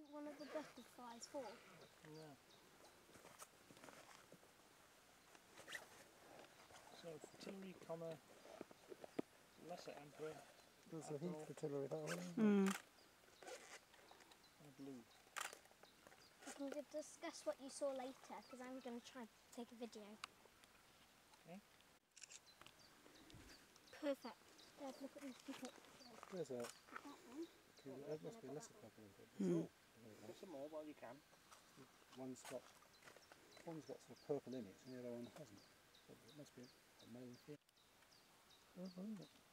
one of the butterflies for? Yeah. So fritillary, lesser emperor. There's a heath fritillary, that one. And blue. We can discuss what you saw later, because I'm going to try and take a video. Okay. Perfect. Dad, look at these two pictures. There's a... That one. There must be lesser purple in it. Put some more while you can. One's got sort of purple in it and the other one hasn't. So it must be a male and female. Oh,